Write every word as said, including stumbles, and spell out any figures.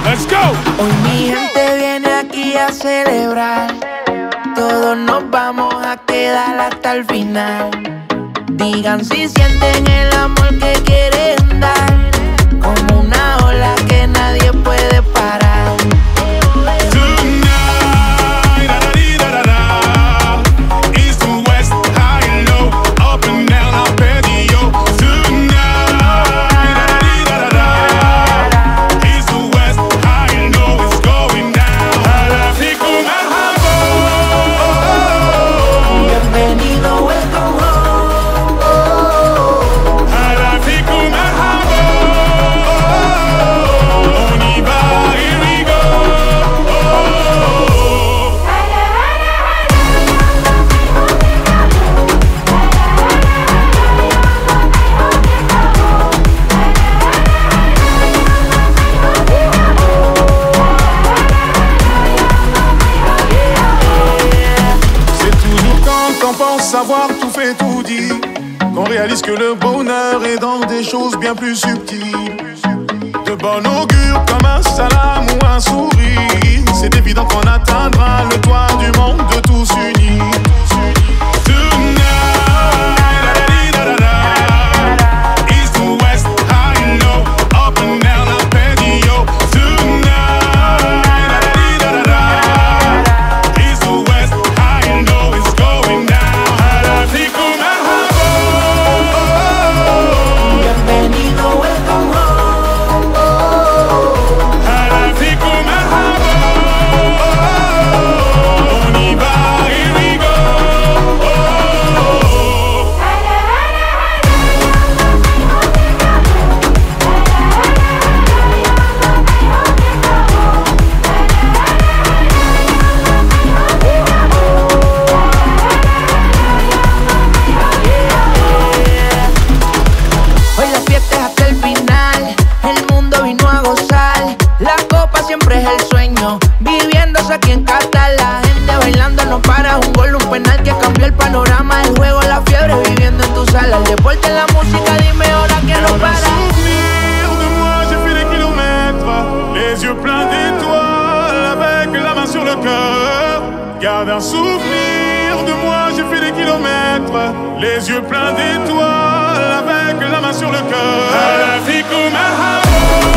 Let's go. Hoy mi gente viene aquí a celebrar. Todos nos vamos a quedar hasta el final. Digan si sienten el amor que quieren dar, como una ola que nadie puede parar. Savoir tout fait tout dit, qu'on réalise que le bonheur est dans des choses bien plus subtiles. De bon augure comme un salam ou un sourire, c'est évident qu'on atteindra le toit du monde de tous unis. Siempre es el sueño, viviéndose aquí en Qatar. La gente bailando no para, un gol, un penal que cambió el panorama. El juego, la fiebre, viviendo en tu sala. El deporte, la música, dime ahora quién lo para. Souvenir de moi, j'ai fait des kilomètres, les yeux pleins d'étoiles, avec la main sur le cœur. Garde un souvenir de moi, j'ai fait des kilomètres, les yeux pleins d'étoiles, avec la main sur le cœur.